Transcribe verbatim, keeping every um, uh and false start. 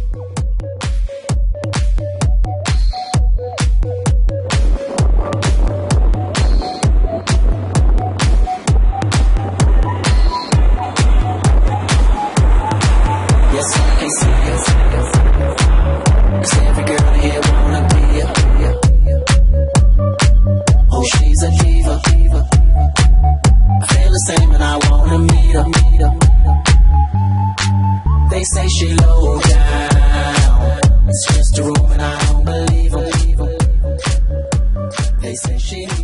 They say she low down, it's just a room and I don't believe 'em. They say she